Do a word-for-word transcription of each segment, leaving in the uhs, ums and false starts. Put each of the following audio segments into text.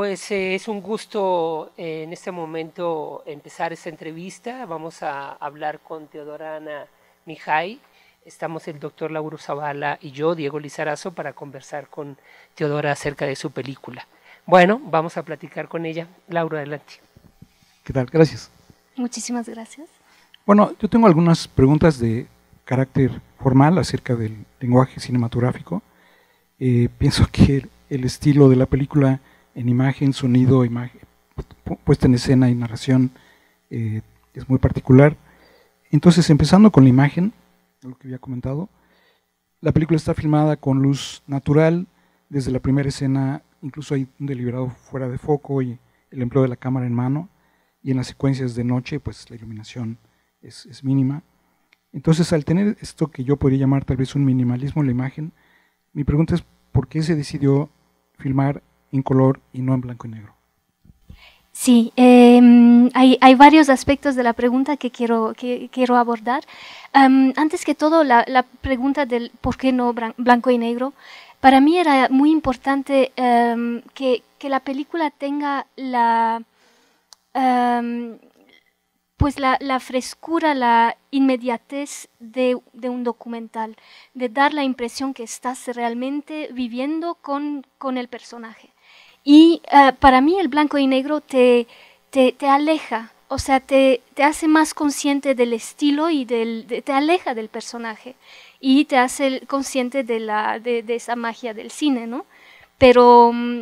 pues eh, es un gusto eh, en este momento empezar esta entrevista. Vamos a hablar con Teodora Ana Mijay. Estamos el doctor Lauro Zavala y yo, Diego Lizarazo, para conversar con Teodora acerca de su película. Bueno, vamos a platicar con ella. Lauro, adelante. ¿Qué tal? Gracias. Muchísimas gracias. Bueno, yo tengo algunas preguntas de carácter formal acerca del lenguaje cinematográfico. Eh, pienso que el, el estilo de la película en imagen, sonido, imagen, puesta en escena y narración eh, es muy particular. Entonces, empezando con la imagen, lo que había comentado, la película está filmada con luz natural. Desde la primera escena incluso hay un deliberado fuera de foco y el empleo de la cámara en mano, y en las secuencias de noche pues la iluminación es, es mínima. Entonces, al tener esto que yo podría llamar tal vez un minimalismo en la imagen, mi pregunta es ¿por qué se decidió filmar en color y no en blanco y negro? Sí, eh, hay, hay varios aspectos de la pregunta que quiero, que quiero abordar. Um, antes que todo, la, la pregunta del por qué no blanco y negro. Para mí era muy importante um, que, que la película tenga la, um, pues la, la frescura, la inmediatez de, de un documental, de dar la impresión que estás realmente viviendo con, con el personaje. Y uh, para mí el blanco y negro te, te, te aleja, o sea, te, te hace más consciente del estilo y del, de, te aleja del personaje y te hace consciente de, la, de, de esa magia del cine, ¿no? Pero um,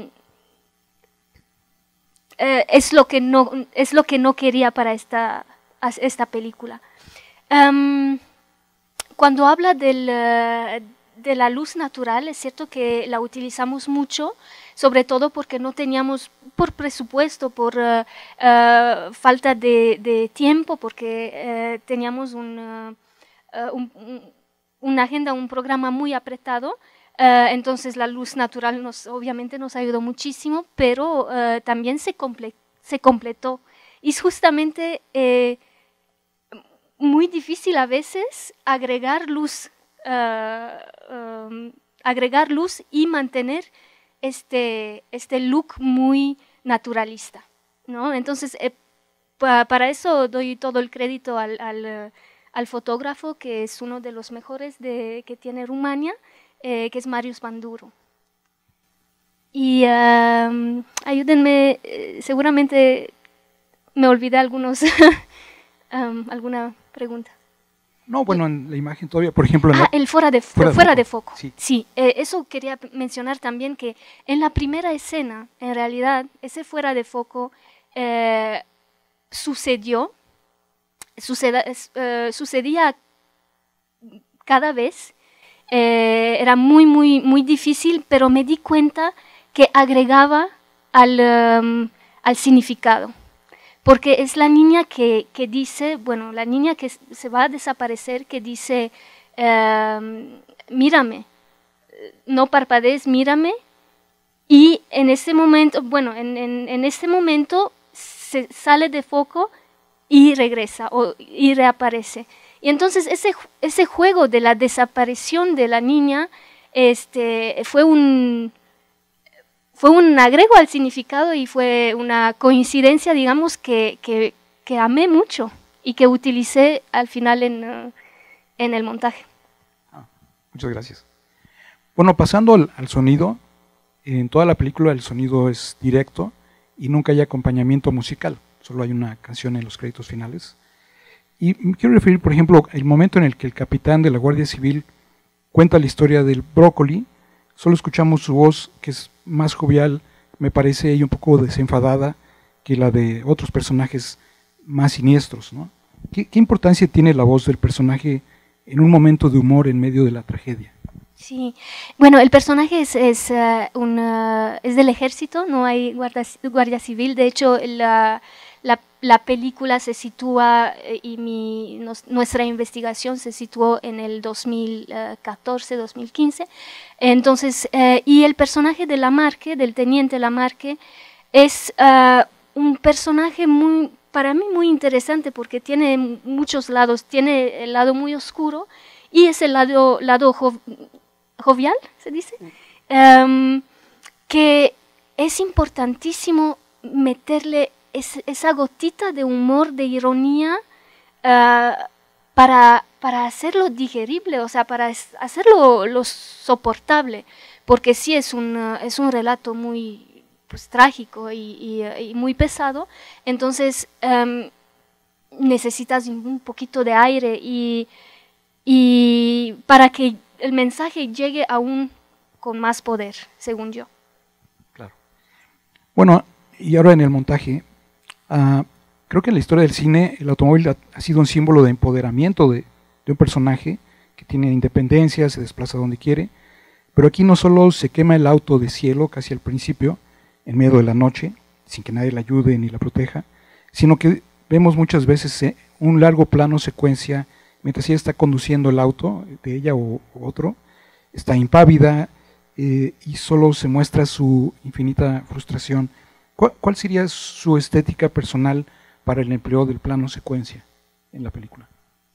uh, es, lo que no, es lo que no quería para esta, esta película. Um, cuando habla del, uh, de la luz natural, es cierto que la utilizamos mucho, sobre todo porque no teníamos, por presupuesto, por uh, uh, falta de, de tiempo, porque uh, teníamos un, uh, un, un, una agenda, un programa muy apretado. Uh, entonces la luz natural nos, obviamente nos ayudó muchísimo, pero uh, también se, comple se completó. Y es justamente eh, muy difícil a veces agregar luz, uh, um, agregar luz y mantener Este, este look muy naturalista, ¿no? Entonces, eh, pa, para eso doy todo el crédito al, al, uh, al fotógrafo, que es uno de los mejores de, que tiene Rumania, eh, que es Marius Banduru. Y um, ayúdenme, eh, seguramente me olvidé algunos, um, alguna pregunta. No, bueno, en la imagen todavía, por ejemplo... En ah, la, el fuera de, fuera fuera de foco. De foco. Sí, sí eh, eso quería mencionar también, que en la primera escena, en realidad, ese fuera de foco eh, sucedió, suceda, eh, sucedía cada vez, eh, era muy, muy, muy difícil, pero me di cuenta que agregaba al, um, al significado. Porque es la niña que, que dice, bueno, la niña que se va a desaparecer, que dice, eh, mírame, no parpadees, mírame. Y en ese momento, bueno, en, en, en ese momento se sale de foco y regresa, o, y reaparece. Y entonces ese, ese juego de la desaparición de la niña este, fue un... Fue un agrego al significado y fue una coincidencia, digamos, que, que, que amé mucho y que utilicé al final en, uh, en el montaje. Ah, muchas gracias. Bueno, pasando al, al sonido, en toda la película el sonido es directo y nunca hay acompañamiento musical, solo hay una canción en los créditos finales. Y me quiero referir, por ejemplo, el momento en el que el capitán de la Guardia Civil cuenta la historia del brócoli. Solo escuchamos su voz, que es más jovial, me parece, y un poco desenfadada que la de otros personajes más siniestros, ¿no? ¿Qué, qué importancia tiene la voz del personaje en un momento de humor en medio de la tragedia? Sí, bueno, el personaje es, es, uh, un, uh, es del ejército, no hay guardia, guardia civil. De hecho, la, la, la película se sitúa, eh, y mi, nos, nuestra investigación se situó en el dos mil catorce, dos mil quince. Entonces, eh, y el personaje de Lamarque, del teniente Lamarque, es uh, un personaje muy, para mí muy interesante porque tiene muchos lados. Tiene el lado muy oscuro y es el lado, lado jo, jovial, se dice, um, que es importantísimo meterle es, esa gotita de humor, de ironía, uh, para, para hacerlo digerible, o sea, para hacerlo lo soportable, porque sí es un, uh, es un relato muy pues, trágico y, y, y muy pesado, entonces um, necesitas un poquito de aire y, y para que el mensaje llegue aún con más poder, según yo. Claro. Bueno, y ahora en el montaje, uh, creo que en la historia del cine el automóvil ha, ha sido un símbolo de empoderamiento de, de un personaje que tiene independencia, se desplaza donde quiere, pero aquí no solo se quema el auto de cielo casi al principio, en medio de la noche, sin que nadie la ayude ni la proteja, sino que vemos muchas veces un largo plano secuencia mientras ella está conduciendo el auto, de ella o, o otro, está impávida eh, y solo se muestra su infinita frustración. ¿Cuál, ¿Cuál sería su estética personal para el empleo del plano secuencia en la película?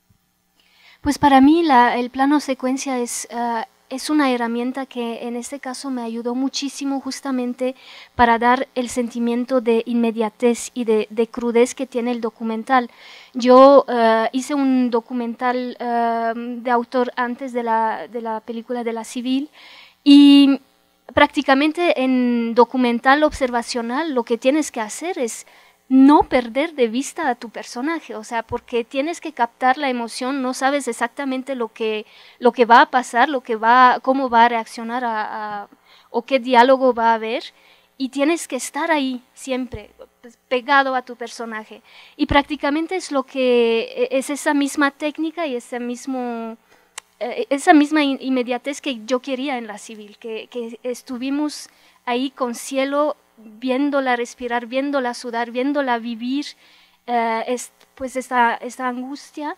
Pues para mí la, el plano secuencia es, uh, es una herramienta que en este caso me ayudó muchísimo justamente para dar el sentimiento de inmediatez y de, de crudez que tiene el documental. Yo uh, hice un documental uh, de autor antes de la, de la película de La Civil y prácticamente en documental observacional lo que tienes que hacer es no perder de vista a tu personaje, o sea, porque tienes que captar la emoción, no sabes exactamente lo que, lo que va a pasar, lo que va, cómo va a reaccionar a, a, o qué diálogo va a haber, y tienes que estar ahí siempre, pues, pegado a tu personaje. Y prácticamente es lo que es esa misma técnica y ese mismo, eh, esa misma inmediatez que yo quería en La Civil, que, que estuvimos ahí con cielo, viéndola respirar, viéndola sudar, viéndola vivir eh, es, pues esta, esta angustia.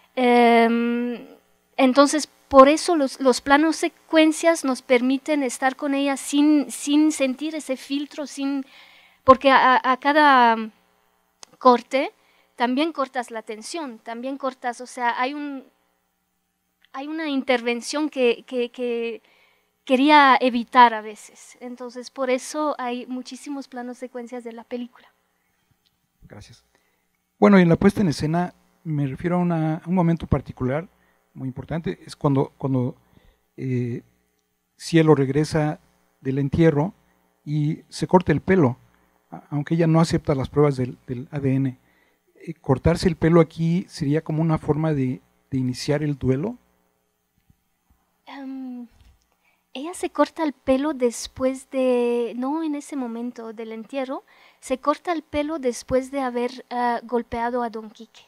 Eh, entonces, por eso los, los planos secuencias nos permiten estar con ella sin, sin sentir ese filtro, sin, porque a, a cada corte también cortas la tensión, también cortas, o sea, hay, un, hay una intervención que, que, que quería evitar a veces. Entonces, por eso hay muchísimos planos secuencias de la película. Gracias. Bueno, y en la puesta en escena me refiero a, una, a un momento particular muy importante, es cuando, cuando eh, Cielo regresa del entierro y se corta el pelo, aunque ella no acepta las pruebas del, del A D N. Eh, cortarse el pelo aquí sería como una forma de, de iniciar el duelo. Um, Ella se corta el pelo después de, no en ese momento del entierro, se corta el pelo después de haber uh, golpeado a Don Quique.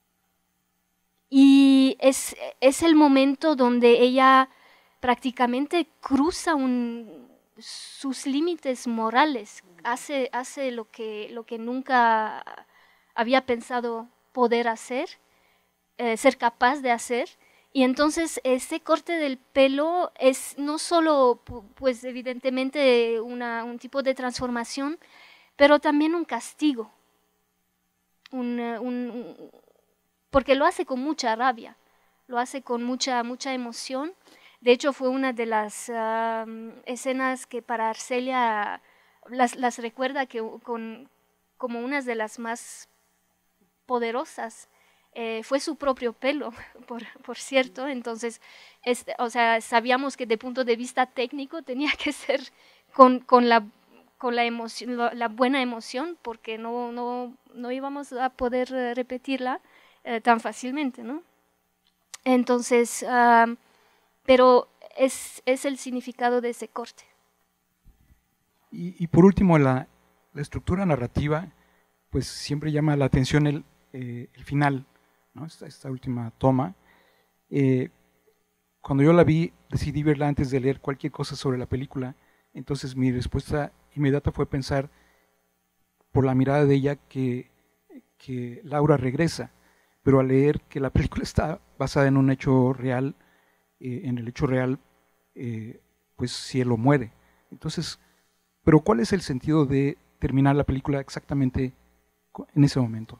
Y es, es el momento donde ella prácticamente cruza un, sus límites morales, hace, hace lo, que, lo que nunca había pensado poder hacer, eh, ser capaz de hacer. Y entonces ese corte del pelo es no solo, pues evidentemente, una, un tipo de transformación, pero también un castigo, un, un, porque lo hace con mucha rabia, lo hace con mucha, mucha emoción. De hecho, fue una de las uh, escenas que para Arcelia las, las recuerda que, con, como unas de las más poderosas. Eh, fue su propio pelo, por, por cierto, entonces, este, o sea, sabíamos que de punto de vista técnico tenía que ser con, con, la, con la, emoción, la, la buena emoción, porque no, no, no íbamos a poder repetirla eh, tan fácilmente, ¿no? Entonces, uh, pero es, es el significado de ese corte. Y, y por último, la, la estructura narrativa, pues siempre llama la atención el, eh, el final, ¿no? Esta, esta última toma. Eh, cuando yo la vi, decidí verla antes de leer cualquier cosa sobre la película, entonces mi respuesta inmediata fue pensar, por la mirada de ella, que, que Laura regresa, pero al leer que la película está basada en un hecho real, eh, en el hecho real, eh, pues Cielo muere. Entonces, pero ¿cuál es el sentido de terminar la película exactamente en ese momento?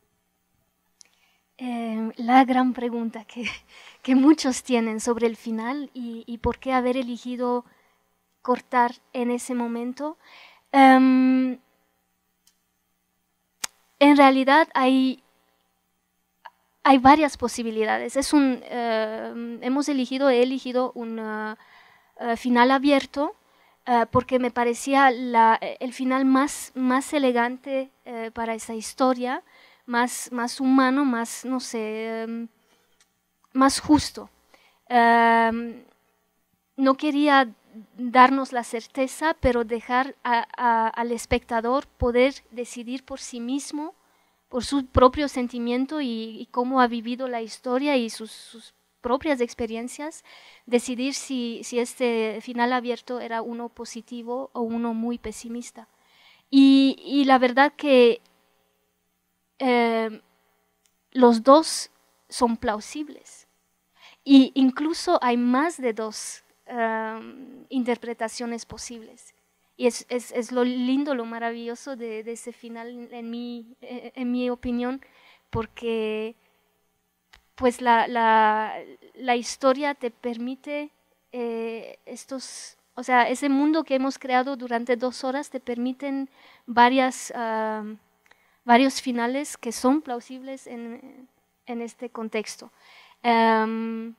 Eh, la gran pregunta que, que muchos tienen sobre el final y, y por qué haber elegido cortar en ese momento. Um, en realidad hay, hay varias posibilidades. Es un, uh, hemos elegido, he elegido un uh, uh, final abierto uh, porque me parecía la, el final más, más elegante uh, para esa historia, más, más humano, más, no sé, um, más justo. Um, no quería darnos la certeza, pero dejar a, a, al espectador poder decidir por sí mismo, por su propio sentimiento y, y cómo ha vivido la historia y sus, sus propias experiencias, decidir si, si este final abierto era uno positivo o uno muy pesimista. Y, y la verdad que eh, los dos son plausibles. Y incluso hay más de dos Um, interpretaciones posibles. Y es, es, es lo lindo, lo maravilloso de, de ese final, en mi, en mi opinión, porque pues la, la, la historia te permite eh, estos, o sea, ese mundo que hemos creado durante dos horas te permiten varias, uh, varios finales que son plausibles en, en este contexto. Um,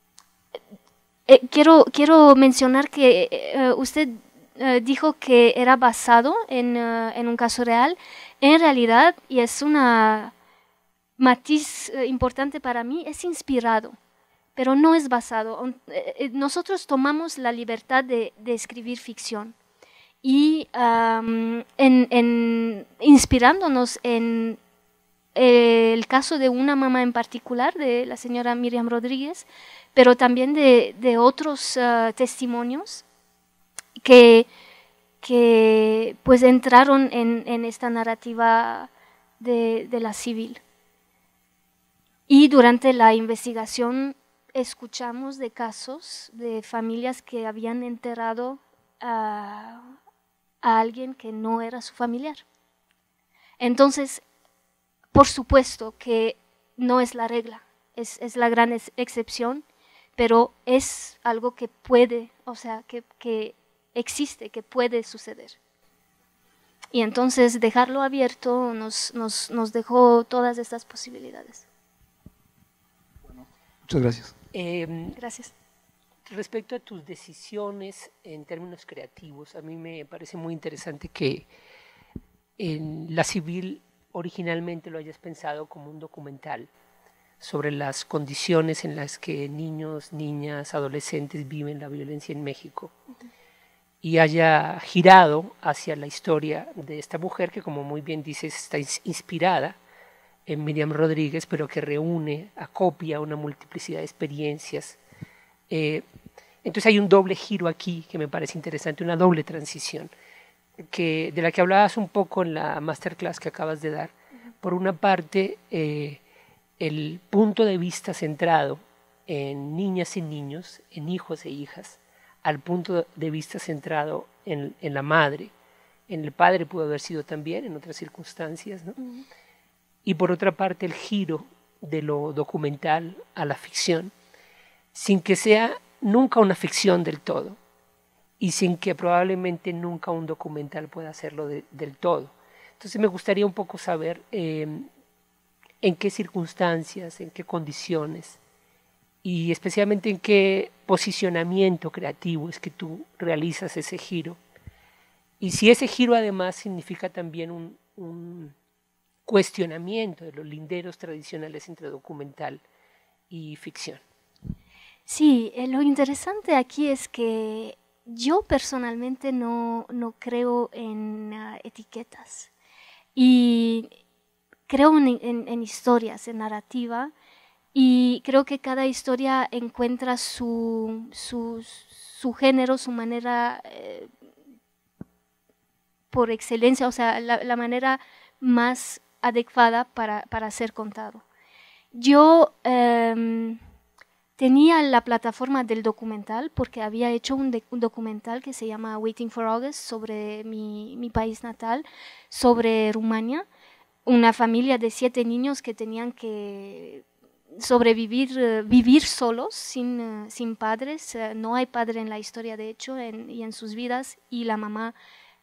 Eh, quiero, quiero mencionar que eh, usted eh, dijo que era basado en, uh, en un caso real. En realidad, y es una matiz eh, importante para mí, es inspirado, pero no es basado. Eh, nosotros tomamos la libertad de, de escribir ficción y um, en, en, inspirándonos en el caso de una mamá en particular, de la señora Miriam Rodríguez, pero también de, de otros uh, testimonios que, que pues entraron en, en esta narrativa de, de la civil. Y durante la investigación escuchamos de casos de familias que habían enterrado a, a alguien que no era su familiar. Entonces, por supuesto que no es la regla, es, es la gran ex excepción, pero es algo que puede, o sea, que, que existe, que puede suceder. Y entonces dejarlo abierto nos, nos, nos dejó todas estas posibilidades. Bueno, muchas gracias. Eh, gracias. Respecto a tus decisiones en términos creativos, a mí me parece muy interesante que en La Civil originalmente lo hayas pensado como un documental sobre las condiciones en las que niños, niñas, adolescentes viven la violencia en México, uh-huh, y haya girado hacia la historia de esta mujer que, como muy bien dices, está inspirada en Miriam Rodríguez, pero que reúne, acopia una multiplicidad de experiencias. Eh, entonces hay un doble giro aquí que me parece interesante, una doble transición, que, de la que hablabas un poco en la masterclass que acabas de dar. Uh-huh. Por una parte, eh, el punto de vista centrado en niñas y niños, en hijos e hijas, al punto de vista centrado en, en la madre, en el padre pudo haber sido también, en otras circunstancias, ¿no? Uh-huh. Y por otra parte el giro de lo documental a la ficción, sin que sea nunca una ficción del todo, y sin que probablemente nunca un documental pueda hacerlo de, del todo. Entonces me gustaría un poco saber eh, en qué circunstancias, en qué condiciones y especialmente en qué posicionamiento creativo es que tú realizas ese giro. Y si ese giro además significa también un, un cuestionamiento de los linderos tradicionales entre documental y ficción. Sí, eh, lo interesante aquí es que yo personalmente no, no creo en uh, etiquetas y creo en, en, en historias, en narrativa, y creo que cada historia encuentra su, su, su género, su manera eh, por excelencia, o sea, la, la manera más adecuada para, para ser contado. Yo eh, tenía la plataforma del documental porque había hecho un, de, un documental que se llama Waiting for August sobre mi, mi país natal, sobre Rumania, una familia de siete niños que tenían que sobrevivir, uh, vivir solos, sin, uh, sin padres. Uh, no hay padre en la historia, de hecho, en, y en sus vidas, y la mamá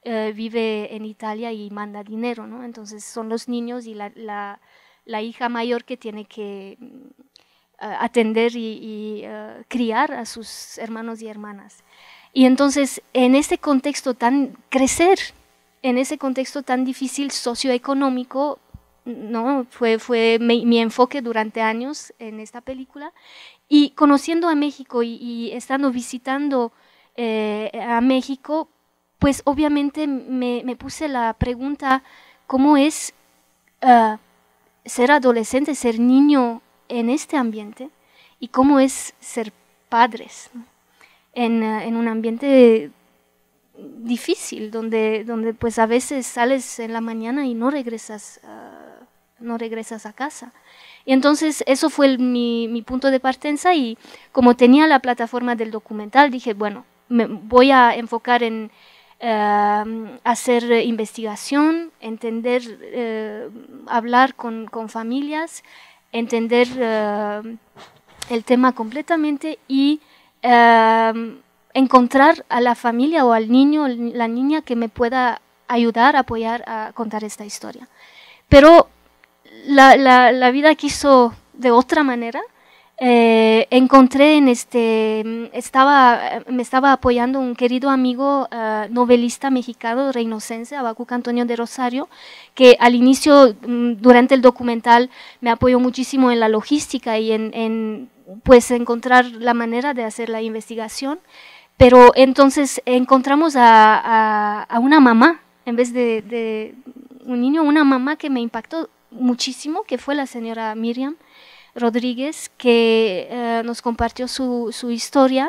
eh, vive en Italia y manda dinero, ¿no? Entonces son los niños y la, la, la hija mayor que tiene que uh, atender y, y uh, criar a sus hermanos y hermanas. Y entonces en ese contexto tan, crecer en ese contexto tan difícil socioeconómico, ¿no? Fue, fue mi, mi enfoque durante años en esta película. Y conociendo a México y, y estando visitando eh, a México, pues obviamente me, me puse la pregunta, ¿cómo es uh, ser adolescente, ser niño en este ambiente? ¿Y cómo es ser padres, ¿no? en, uh, en un ambiente difícil, donde, donde pues a veces sales en la mañana y no regresas, uh, no regresas a casa? Y entonces eso fue el, mi, mi punto de partida, y como tenía la plataforma del documental, dije, bueno, me voy a enfocar en uh, hacer investigación, entender, uh, hablar con, con familias, entender uh, el tema completamente y uh, encontrar a la familia o al niño, la niña que me pueda ayudar, apoyar a contar esta historia. Pero La, la, la vida quiso de otra manera. Eh, encontré en este, estaba, me estaba apoyando un querido amigo uh, novelista mexicano, reinocense, Habacuc Antonio de Rosario, que al inicio, durante el documental, me apoyó muchísimo en la logística y en, en pues encontrar la manera de hacer la investigación. Pero entonces encontramos a, a, a una mamá, en vez de, de un niño, una mamá que me impactó muchísimo, que fue la señora Miriam Rodríguez, que eh, nos compartió su, su historia.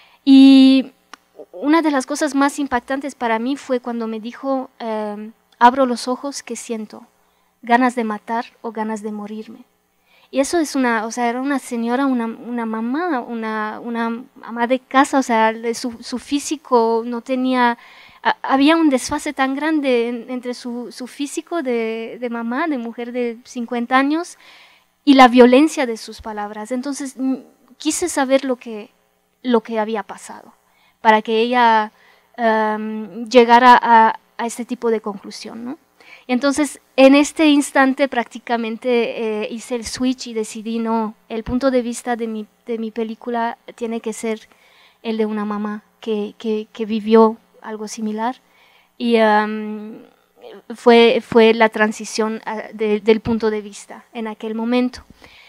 Y una de las cosas más impactantes para mí fue cuando me dijo, eh, abro los ojos, ¿qué siento? ¿Ganas de matar o ganas de morirme? Y eso es una, o sea, era una señora, una, una mamá, una, una ama de casa, o sea, su, su físico no tenía... Había un desfase tan grande en, entre su, su físico de, de mamá, de mujer de cincuenta años, y la violencia de sus palabras. Entonces quise saber lo que, lo que había pasado, para que ella um, llegara a, a este tipo de conclusión, ¿no? Entonces en este instante prácticamente eh, hice el switch y decidí, no, el punto de vista de mi, de mi película tiene que ser el de una mamá que, que, que vivió algo similar, y um, fue, fue la transición uh, de, del punto de vista en aquel momento.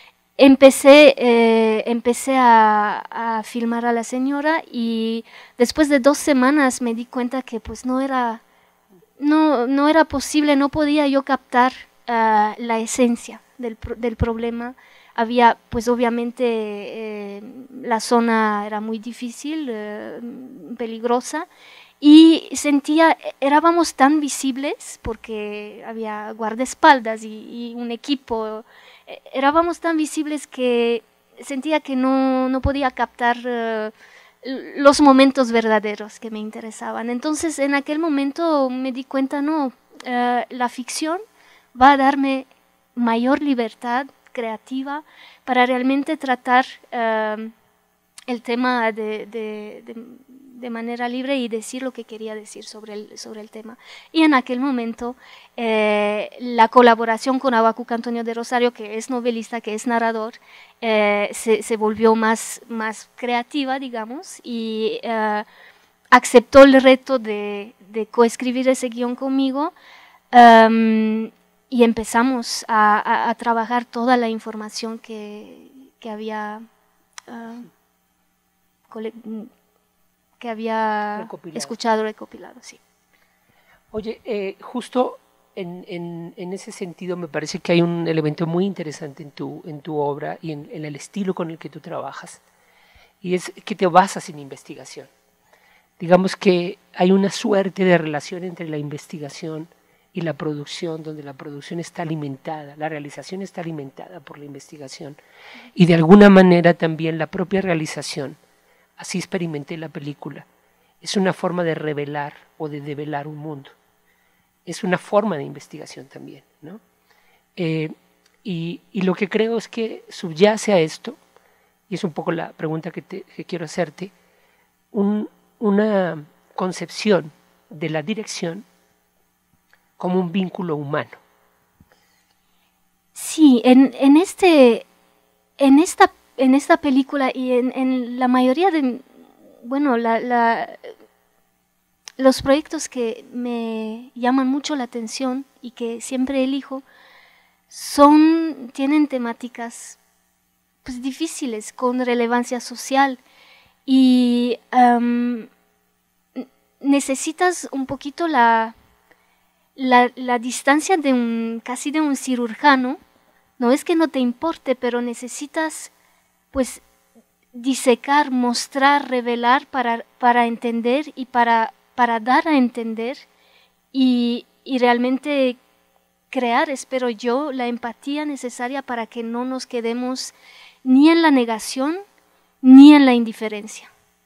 Empecé, eh, empecé a, a filmar a la señora, y después de dos semanas me di cuenta que pues no era, no, no era posible, no podía yo captar uh, la esencia del, del problema. Había, pues obviamente eh, la zona era muy difícil, eh, peligrosa, y sentía, éramos tan visibles porque había guardaespaldas y, y un equipo, éramos tan visibles que sentía que no, no podía captar uh, los momentos verdaderos que me interesaban. Entonces en aquel momento me di cuenta, no, uh, la ficción va a darme mayor libertad creativa para realmente tratar uh, el tema de, de, de, de manera libre y decir lo que quería decir sobre el, sobre el tema. Y en aquel momento eh, la colaboración con Habacuc Antonio de Rosario, que es novelista, que es narrador, eh, se, se volvió más, más creativa, digamos, y eh, aceptó el reto de, de coescribir ese guión conmigo. Um, y empezamos a, a, a trabajar toda la información que, que había uh, que había recopilado. escuchado, recopilado, sí. Oye, eh, justo en, en, en ese sentido me parece que hay un elemento muy interesante en tu, en tu obra y en, en el estilo con el que tú trabajas, y es que te basas en investigación. Digamos que hay una suerte de relación entre la investigación y la producción, donde la producción está alimentada, la realización está alimentada por la investigación, y de alguna manera también la propia realización, así experimenté la película, es una forma de revelar o de develar un mundo, es una forma de investigación también, ¿no? Eh, y, y lo que creo es que subyace a esto, y es un poco la pregunta que, te, que quiero hacerte, un, una concepción, de la dirección como un vínculo humano. Sí, en, en, este, en, esta, en esta película y en, en la mayoría de, bueno, la, la, los proyectos que me llaman mucho la atención y que siempre elijo, son, tienen temáticas pues, difíciles, con relevancia social, y um, necesitas un poquito la, la, la distancia de un, casi de un cirujano. No es que no te importe, pero necesitas pues disecar, mostrar, revelar para, para entender y para, para dar a entender y, y realmente crear, espero yo, la empatía necesaria para que no nos quedemos ni en la negación ni en la indiferencia.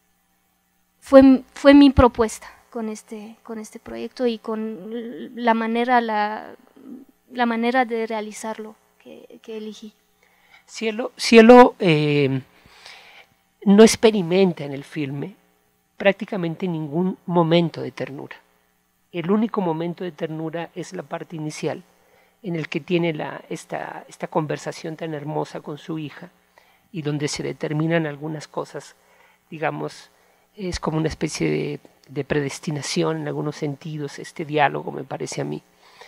Fue, fue mi propuesta con este, con este proyecto y con la manera, la, la manera de realizarlo que, que elegí. Cielo, Cielo eh, no experimenta en el filme prácticamente ningún momento de ternura. El único momento de ternura es la parte inicial, en el que tiene la, esta, esta conversación tan hermosa con su hija y donde se determinan algunas cosas, digamos, es como una especie de, de predestinación en algunos sentidos, este diálogo me parece a mí.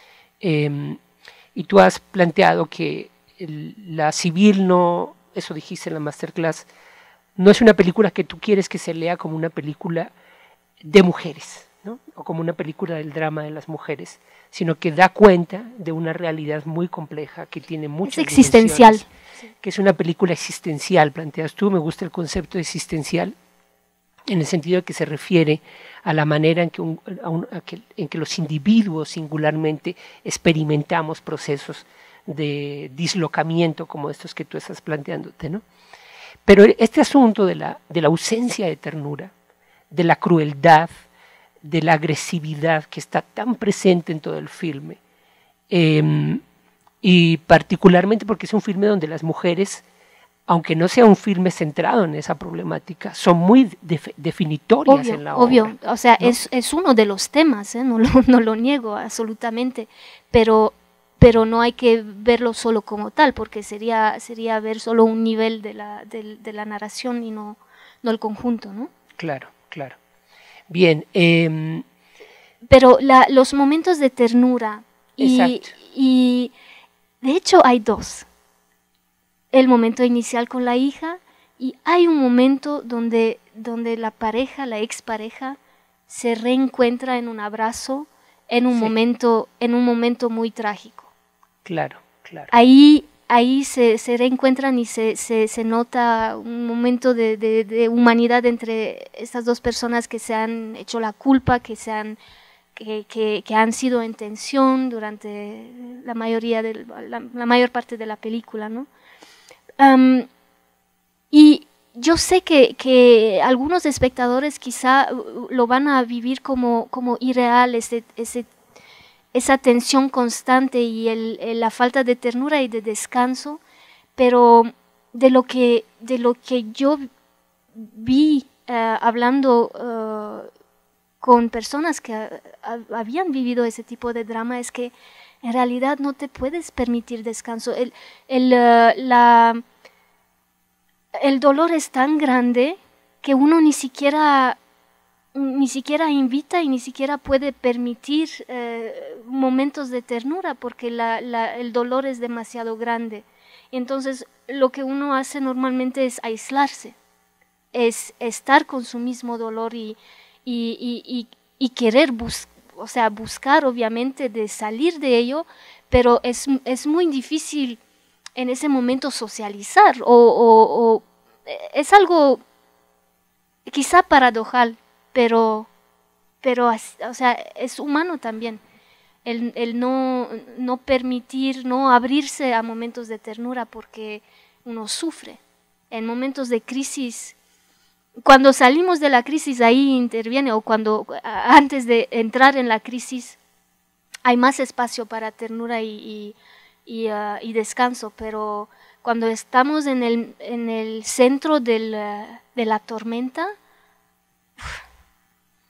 Eh, y tú has planteado que el, la civil no, eso dijiste en la masterclass, no es una película que tú quieres que se lea como una película de mujeres, ¿no? O como una película del drama de las mujeres, sino que da cuenta de una realidad muy compleja que tiene muchas es existencial, que es una película existencial, planteas tú. Me gusta el concepto de existencial en el sentido de que se refiere a la manera en que, un, a un, a que, en que los individuos singularmente experimentamos procesos de dislocamiento como estos que tú estás planteándote, ¿no? Pero este asunto de la, de la ausencia de ternura, de la crueldad, de la agresividad que está tan presente en todo el filme, eh, y particularmente porque es un filme donde las mujeres, aunque no sea un filme centrado en esa problemática, son muy def definitorias obvio, en la obvio. obra. Obvio, o sea, ¿no? es, es uno de los temas, ¿eh? no, lo, no lo niego absolutamente, pero, pero no hay que verlo solo como tal, porque sería, sería ver solo un nivel de la, de, de la narración y no, no el conjunto, ¿no? Claro, claro. Bien. Eh, pero la, los momentos de ternura, y, y de hecho hay dos. El momento inicial con la hija y hay un momento donde, donde la pareja, la expareja, se reencuentra en un abrazo, en un, sí. momento, en un momento muy trágico. Claro, claro. Ahí, ahí se, se reencuentran y se, se, se nota un momento de, de, de humanidad entre estas dos personas que se han hecho la culpa, que, se han, que, que, que han sido en tensión durante la, mayoría de, la, la mayor parte de la película, ¿no? Um, y yo sé que, que algunos espectadores quizá lo van a vivir como, como irreal, ese, ese, esa tensión constante y el, el, la falta de ternura y de descanso, pero de lo que, de lo que yo vi uh, hablando uh, con personas que uh, habían vivido ese tipo de drama es que en realidad no te puedes permitir descanso. El, el, uh, la, el dolor es tan grande que uno ni siquiera, ni siquiera invita y ni siquiera puede permitir uh, momentos de ternura porque la, la, el dolor es demasiado grande. Entonces lo que uno hace normalmente es aislarse, es estar con su mismo dolor y, y, y, y, y querer buscar. O sea, buscar obviamente de salir de ello, pero es, es muy difícil en ese momento socializar o, o, o es algo quizá paradojal, pero, pero o sea, es humano también el, el no, no permitir, no abrirse a momentos de ternura porque uno sufre. En momentos de crisis, cuando salimos de la crisis ahí interviene, o cuando antes de entrar en la crisis hay más espacio para ternura y, y, y, uh, y descanso, pero cuando estamos en el, en el centro del, uh, de la tormenta,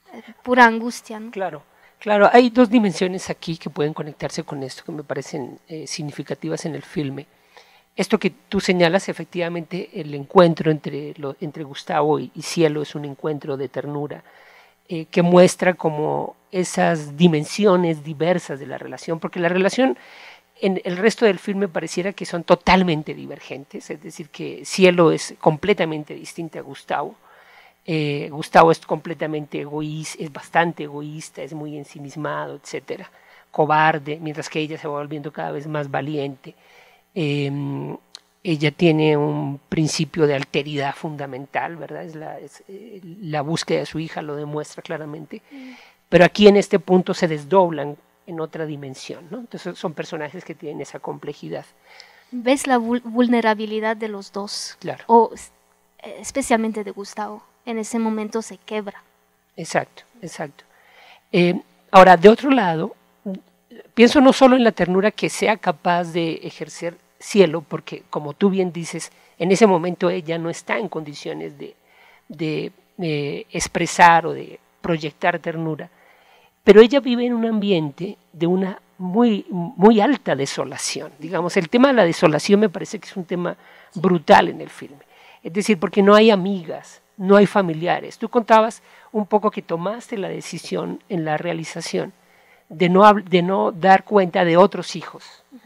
eh, pura angustia, ¿no? Claro, claro, hay dos dimensiones aquí que pueden conectarse con esto que me parecen eh, significativas en el filme. Esto que tú señalas, efectivamente, el encuentro entre, lo, entre Gustavo y, y Cielo es un encuentro de ternura eh, que muestra como esas dimensiones diversas de la relación, porque la relación en el resto del filme pareciera que son totalmente divergentes, es decir, que Cielo es completamente distinta a Gustavo. Eh, Gustavo es completamente egoísta, es bastante egoísta, es muy ensimismado, etcétera, cobarde, mientras que ella se va volviendo cada vez más valiente. Eh, ella tiene un principio de alteridad fundamental, ¿verdad? Es la, es, eh, la búsqueda de su hija lo demuestra claramente, mm. pero aquí en este punto se desdoblan en otra dimensión, ¿no? Entonces son personajes que tienen esa complejidad. ¿Ves la vulnerabilidad de los dos? Claro. O especialmente de Gustavo, en ese momento se quebra. Exacto, exacto. Eh, ahora, de otro lado, pienso no solo en la ternura que sea capaz de ejercer Cielo, porque como tú bien dices, en ese momento ella no está en condiciones de, de, de expresar o de proyectar ternura, pero ella vive en un ambiente de una muy, muy alta desolación. Digamos, el tema de la desolación me parece que es un tema brutal en el filme. Es decir, porque no hay amigas, no hay familiares. Tú contabas un poco que tomaste la decisión en la realización de no, de no dar cuenta de otros hijos,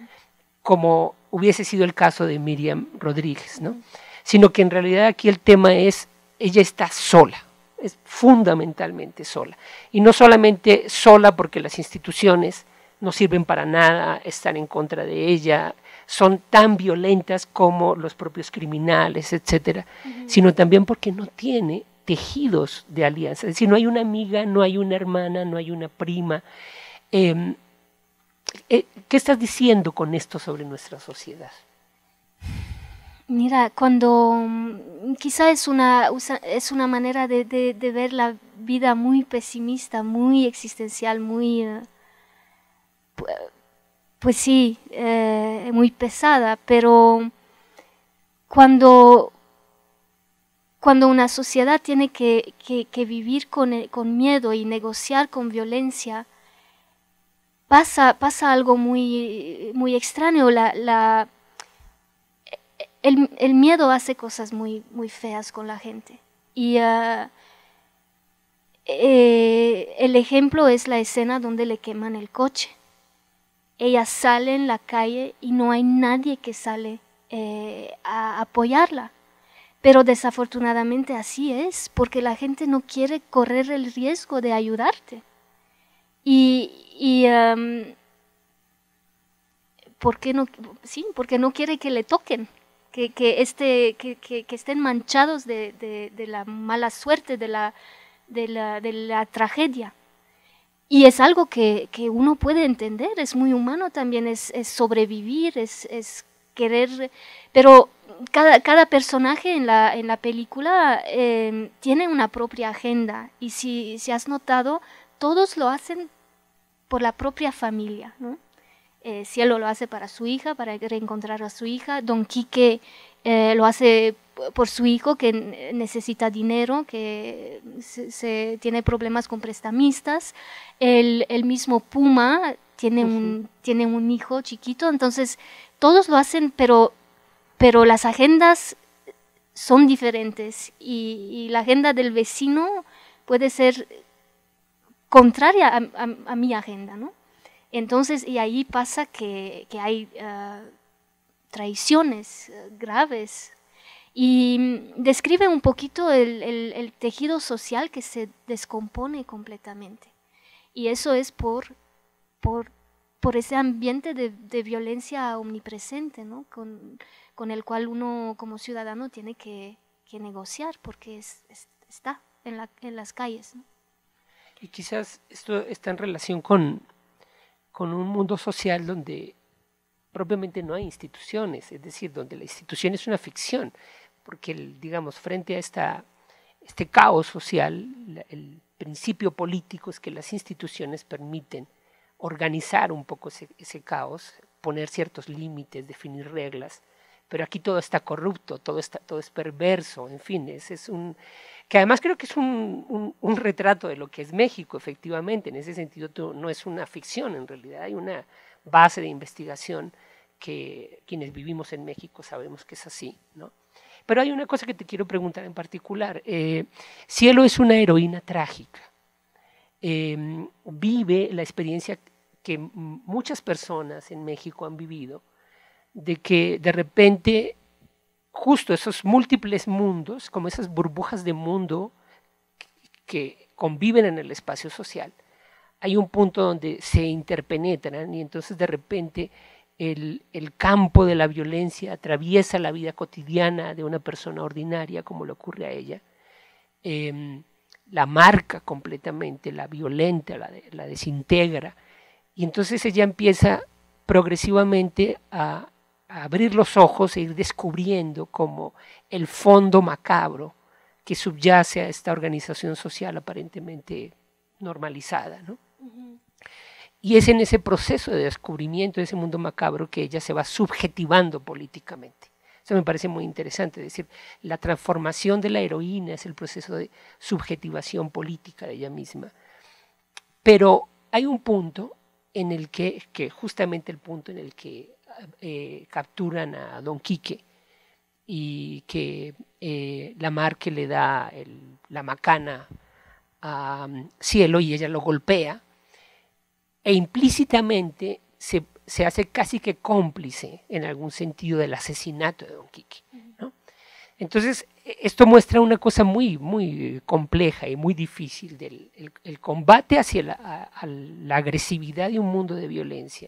como hubiese sido el caso de Miriam Rodríguez, ¿no? Sino que en realidad aquí el tema es, ella está sola, es fundamentalmente sola. Y no solamente sola porque las instituciones no sirven para nada, están en contra de ella, son tan violentas como los propios criminales, etcétera, uh-huh. sino también porque no tiene tejidos de alianza. Es decir, no hay una amiga, no hay una hermana, no hay una prima. Eh, eh, ¿Qué estás diciendo con esto sobre nuestra sociedad? Mira, cuando quizá es una, es una manera de, de, de ver la vida muy pesimista, muy existencial, muy... Uh, pues sí, eh, muy pesada, pero cuando, cuando una sociedad tiene que, que, que vivir con, con miedo y negociar con violencia, pasa, pasa algo muy, muy extraño. La, la, el, el miedo hace cosas muy, muy feas con la gente. Y uh, eh, el ejemplo es la escena donde le queman el coche. Ella sale en la calle y no hay nadie que sale eh, a apoyarla. Pero desafortunadamente así es, porque la gente no quiere correr el riesgo de ayudarte. Y, y um, ¿por qué no? Sí, porque no quiere que le toquen, que, que, este, que, que, que estén manchados de, de, de la mala suerte, de la, de la, de la tragedia. Y es algo que, que uno puede entender, es muy humano también, es, es sobrevivir, es, es querer, pero cada, cada personaje en la, en la película eh, tiene una propia agenda, y si, si has notado, todos lo hacen por la propia familia, ¿no? Eh, Cielo lo hace para su hija, para reencontrar a su hija, Don Quique eh, lo hace por su hijo que necesita dinero, que se, se tiene problemas con prestamistas, el, el mismo Puma tiene, uh-huh. un, tiene un hijo chiquito, entonces todos lo hacen, pero, pero las agendas son diferentes, y, y la agenda del vecino puede ser contraria a, a, a mi agenda, ¿no? Entonces, y ahí pasa que, que hay uh, traiciones uh, graves. Y describe un poquito el, el, el tejido social que se descompone completamente. Y eso es por, por, por ese ambiente de, de violencia omnipresente, ¿no? Con, con el cual uno como ciudadano tiene que, que negociar, porque es, es, está en, la, en las calles, ¿no? Y quizás esto está en relación con, con un mundo social donde propiamente no hay instituciones, es decir, donde la institución es una ficción, porque, el, digamos, frente a esta, este caos social, la, el principio político es que las instituciones permiten organizar un poco ese, ese caos, poner ciertos límites, definir reglas, pero aquí todo está corrupto, todo, está, todo es perverso, en fin, ese es un... que además creo que es un, un, un retrato de lo que es México, efectivamente, en ese sentido no es una ficción, en realidad hay una base de investigación que quienes vivimos en México sabemos que es así, ¿no? Pero hay una cosa que te quiero preguntar en particular. Eh, Cielo es una heroína trágica. Eh, vive la experiencia que muchas personas en México han vivido, de que de repente justo esos múltiples mundos, como esas burbujas de mundo que conviven en el espacio social, hay un punto donde se interpenetran y entonces de repente el, el campo de la violencia atraviesa la vida cotidiana de una persona ordinaria, como le ocurre a ella, eh, la marca completamente, la violenta, la, de, la desintegra, y entonces ella empieza progresivamente a, a abrir los ojos e ir descubriendo como el fondo macabro que subyace a esta organización social aparentemente normalizada, ¿no? Uh-huh. Y es en ese proceso de descubrimiento de ese mundo macabro que ella se va subjetivando políticamente. Eso me parece muy interesante, es decir, la transformación de la heroína es el proceso de subjetivación política de ella misma. Pero hay un punto en el que, que justamente el punto en el que eh, capturan a Don Quique y que eh, Lamarque le da el, la macana a um, Cielo y ella lo golpea, e implícitamente se, se hace casi que cómplice en algún sentido del asesinato de Don Quique, ¿no? Entonces esto muestra una cosa muy, muy compleja y muy difícil del el, el combate hacia la, a, a la agresividad de un mundo de violencia.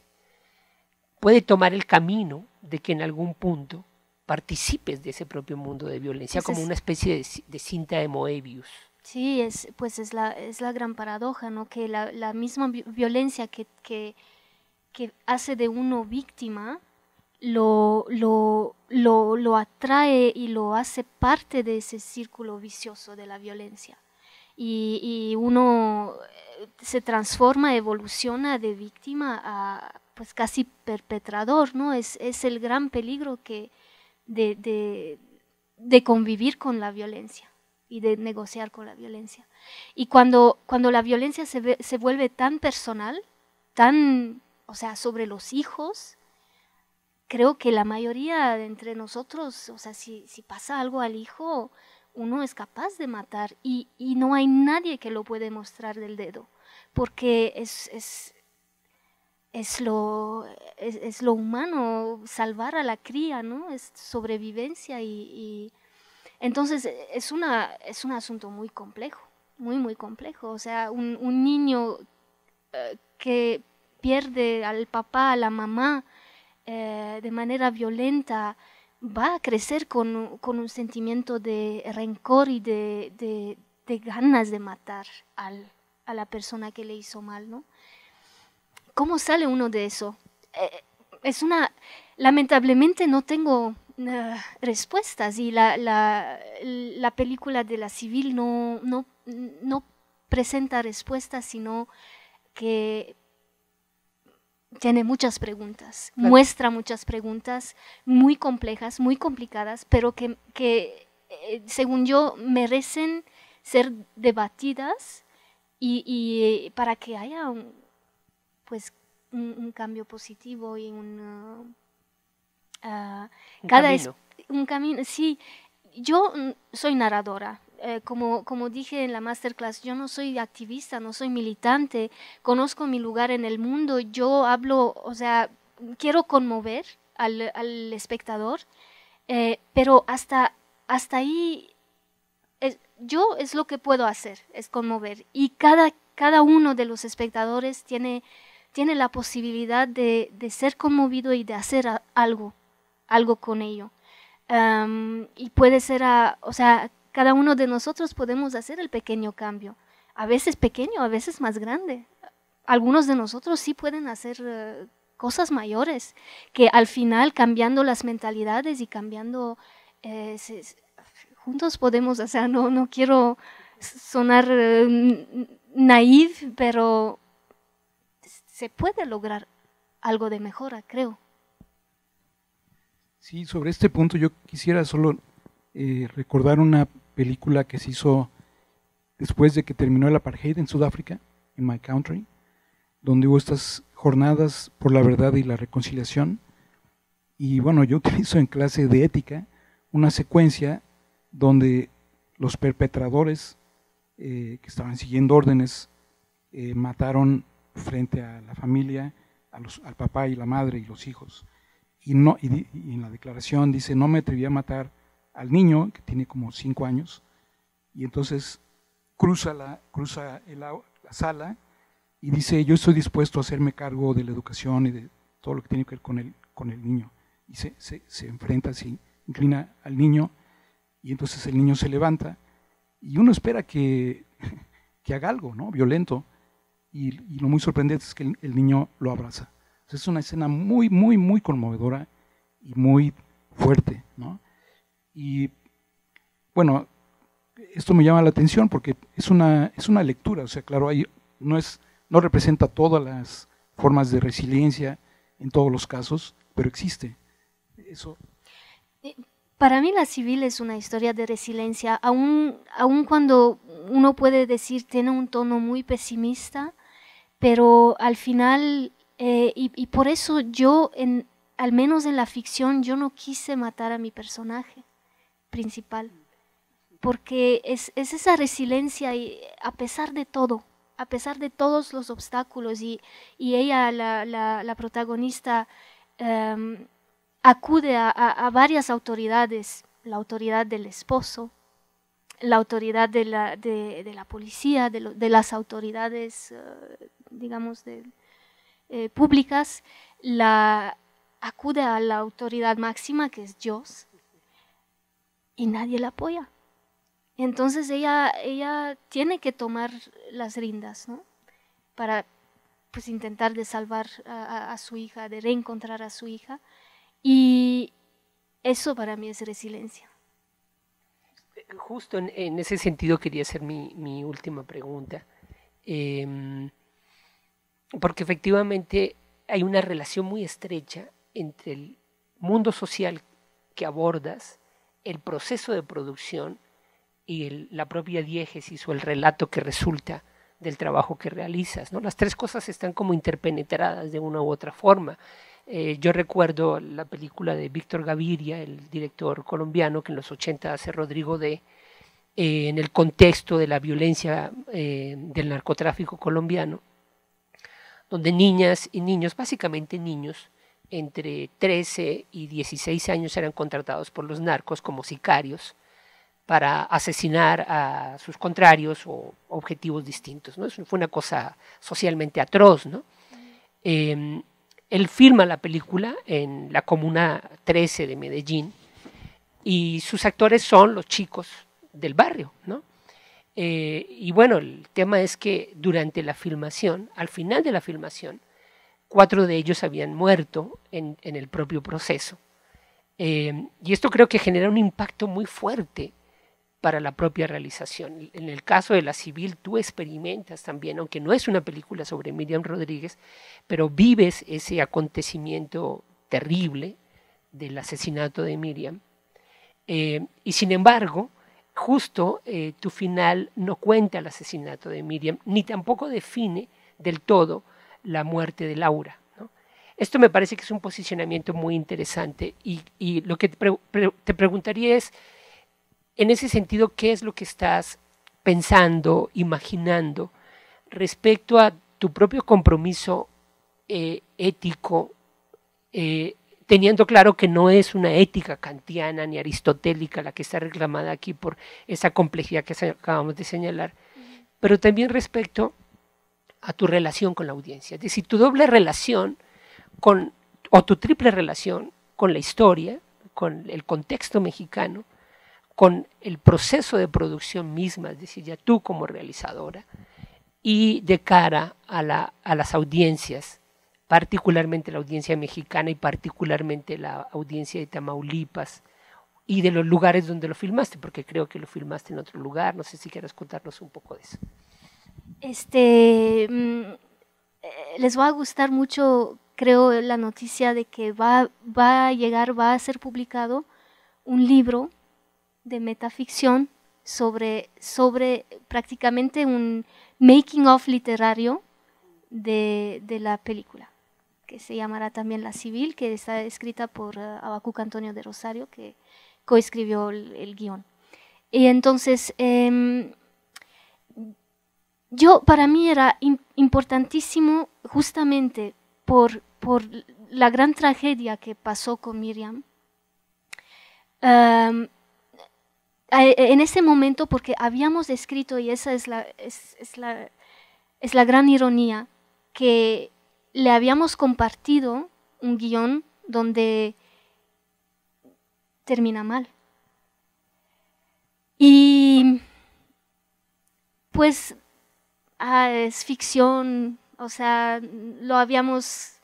Puede tomar el camino de que en algún punto participes de ese propio mundo de violencia, pues como es, una especie de, de cinta de Moebius. Sí, es, pues es la, es la gran paradoja, ¿no? Que la, la misma violencia que, que, que hace de uno víctima lo, lo, lo, lo atrae y lo hace parte de ese círculo vicioso de la violencia. Y, y uno se transforma, evoluciona de víctima a pues casi perpetrador, ¿no? Es, es el gran peligro que de, de, de convivir con la violencia y de negociar con la violencia. Y cuando, cuando la violencia se, ve, se vuelve tan personal, tan, o sea, sobre los hijos, creo que la mayoría de entre nosotros, o sea, si, si pasa algo al hijo, uno es capaz de matar y, y no hay nadie que lo puede mostrar del dedo, porque es, es, es, lo, es, es lo humano, salvar a la cría, ¿no? Es sobrevivencia y... y entonces es, una, es un asunto muy complejo, muy, muy complejo. O sea, un, un niño eh, que pierde al papá, a la mamá, eh, de manera violenta, va a crecer con, con un sentimiento de rencor y de, de, de ganas de matar al, a la persona que le hizo mal, ¿no? ¿Cómo sale uno de eso? Eh, es una... Lamentablemente no tengo... Uh, respuestas y la, la, la película de La Civil no, no, no presenta respuestas, sino que tiene muchas preguntas, claro. Muestra muchas preguntas muy complejas, muy complicadas, pero que, que eh, según yo merecen ser debatidas y, y para que haya un, pues, un, un cambio positivo y un... Uh, Uh, un cada camino. Es, un camino, sí. Yo soy narradora, eh, como, como dije en la masterclass, yo no soy activista, no soy militante, conozco mi lugar en el mundo, yo hablo, o sea, quiero conmover al, al espectador, eh, pero hasta, hasta ahí es, yo es lo que puedo hacer, es conmover, y cada, cada uno de los espectadores tiene, tiene la posibilidad de, de ser conmovido y de hacer a, algo. algo con ello. Um, y puede ser, a, o sea, cada uno de nosotros podemos hacer el pequeño cambio. A veces pequeño, a veces más grande. Algunos de nosotros sí pueden hacer uh, cosas mayores, que al final, cambiando las mentalidades y cambiando, eh, se, juntos podemos, o sea, no, no quiero sonar uh, naïf, pero se puede lograr algo de mejora, creo. Sí, sobre este punto yo quisiera solo eh, recordar una película que se hizo después de que terminó el apartheid en Sudáfrica, en My Country, donde hubo estas jornadas por la verdad y la reconciliación. Y bueno, yo utilizo en clase de ética una secuencia donde los perpetradores eh, que estaban siguiendo órdenes eh, mataron frente a la familia, a los, al papá y la madre y los hijos. Y, no, y, y en la declaración dice, no me atreví a matar al niño, que tiene como cinco años, y entonces cruza la, cruza el, la sala y dice, yo estoy dispuesto a hacerme cargo de la educación y de todo lo que tiene que ver con el, con el niño. Y se, se, se enfrenta, se inclina al niño, y entonces el niño se levanta, y uno espera que, que haga algo, ¿no?, violento, y, y lo muy sorprendente es que el, el niño lo abraza. Es una escena muy, muy, muy conmovedora y muy fuerte, ¿no? Y bueno, esto me llama la atención porque es una, es una lectura, o sea, claro, hay, no, es, no representa todas las formas de resiliencia en todos los casos, pero existe. Eso. Para mí La Civil es una historia de resiliencia, aun, aun cuando uno puede decir tiene un tono muy pesimista, pero al final... Eh, y, y por eso yo, en, al menos en la ficción, yo no quise matar a mi personaje principal, porque es, es esa resiliencia y a pesar de todo, a pesar de todos los obstáculos, y, y ella, la, la, la protagonista, um, acude a, a, a varias autoridades, la autoridad del esposo, la autoridad de la, de, de la policía, de, lo, de las autoridades, uh, digamos, de... Eh, públicas, la, acude a la autoridad máxima que es Dios y nadie la apoya. Entonces ella, ella tiene que tomar las riendas, ¿no?, para pues, intentar de salvar a, a, a su hija, de reencontrar a su hija, y eso para mí es resiliencia. Justo en, en ese sentido quería hacer mi, mi última pregunta. Eh, Porque efectivamente hay una relación muy estrecha entre el mundo social que abordas, el proceso de producción y el, la propia diégesis o el relato que resulta del trabajo que realizas, ¿no? Las tres cosas están como interpenetradas de una u otra forma. Eh, yo recuerdo la película de Víctor Gaviria, el director colombiano, que en los ochenta hace Rodrigo D., eh, en el contexto de la violencia eh, del narcotráfico colombiano, donde niñas y niños, básicamente niños, entre trece y dieciséis años eran contratados por los narcos como sicarios para asesinar a sus contrarios o objetivos distintos, ¿no? Eso fue una cosa socialmente atroz, ¿no? Eh, él filma la película en la Comuna trece de Medellín y sus actores son los chicos del barrio, ¿no? Eh, y bueno, el tema es que durante la filmación, al final de la filmación, cuatro de ellos habían muerto en, en el propio proceso. Eh, y esto creo que genera un impacto muy fuerte para la propia realización. En el caso de La Civil, tú experimentas también, aunque no es una película sobre Miriam Rodríguez, pero vives ese acontecimiento terrible del asesinato de Miriam. Eh, y sin embargo, justo eh, tu final no cuenta el asesinato de Miriam, ni tampoco define del todo la muerte de Laura, ¿no? Esto me parece que es un posicionamiento muy interesante y, y lo que te, pre pre te preguntaría es, en ese sentido, ¿qué es lo que estás pensando, imaginando respecto a tu propio compromiso eh, ético, eh, teniendo claro que no es una ética kantiana ni aristotélica la que está reclamada aquí por esa complejidad que acabamos de señalar, uh-huh. pero también respecto a tu relación con la audiencia, es decir, tu doble relación con, o tu triple relación con la historia, con el contexto mexicano, con el proceso de producción misma, es decir, ya tú como realizadora, y de cara a, la, a las audiencias, particularmente la audiencia mexicana y particularmente la audiencia de Tamaulipas y de los lugares donde lo filmaste, porque creo que lo filmaste en otro lugar. No sé si quieres contarnos un poco de eso. Este, les va a gustar mucho creo, la noticia de que va, va a llegar, va a ser publicado un libro de metaficción sobre, sobre prácticamente un making of literario de, de la película, que se llamará también La Civil, que está escrita por uh, Abacuc Antonio de Rosario, que coescribió el, el guión. Y entonces, eh, yo, para mí era in, importantísimo justamente por, por la gran tragedia que pasó con Miriam, um, en ese momento, porque habíamos escrito, y esa es la, es, es la, es la gran ironía, que le habíamos compartido un guión donde termina mal. Y pues ah, es ficción, o sea, lo habíamos,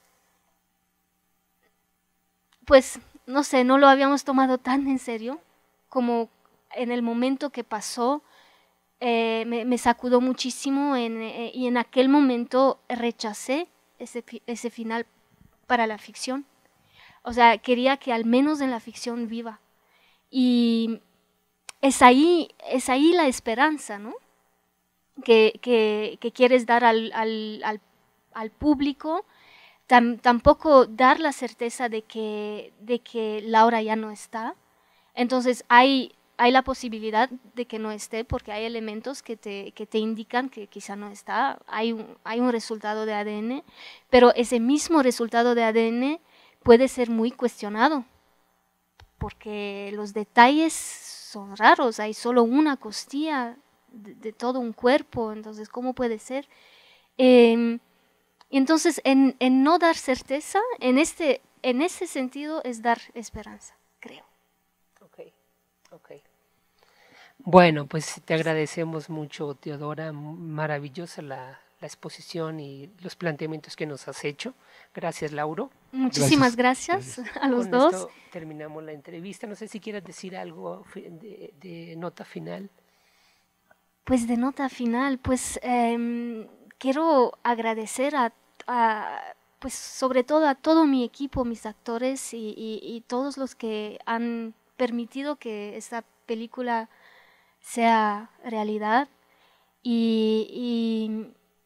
pues no sé, no lo habíamos tomado tan en serio como en el momento que pasó. Eh, me, me sacudó muchísimo en, eh, y en aquel momento rechacé ese, ese final para la ficción. O sea, quería que al menos en la ficción viva. Y es ahí, es ahí la esperanza, ¿no? Que, que, que quieres dar al, al, al, al público. Tam, tampoco dar la certeza de que, de que Laura ya no está. Entonces hay... hay la posibilidad de que no esté porque hay elementos que te, que te indican que quizá no está, hay un, hay un resultado de A D N, pero ese mismo resultado de A D N puede ser muy cuestionado porque los detalles son raros, hay solo una costilla de, de todo un cuerpo, entonces ¿cómo puede ser? Eh, entonces en, en no dar certeza, en, este, en ese sentido es dar esperanza, creo. Okay. Okay. Bueno, pues te agradecemos mucho, Teodora, maravillosa la, la exposición y los planteamientos que nos has hecho. Gracias, Lauro. Muchísimas gracias, gracias a los Con dos. Esto terminamos la entrevista. No sé si quieras decir algo de, de nota final. Pues de nota final, pues eh, quiero agradecer a, a, pues sobre todo a todo mi equipo, mis actores y, y, y todos los que han permitido que esta película sea realidad y, y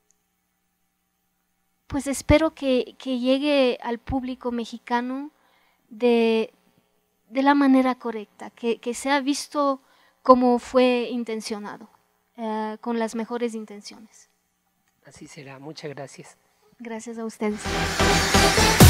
pues espero que, que llegue al público mexicano de, de la manera correcta, que, que sea visto como fue intencionado, uh, con las mejores intenciones. Así será, muchas gracias. Gracias a ustedes.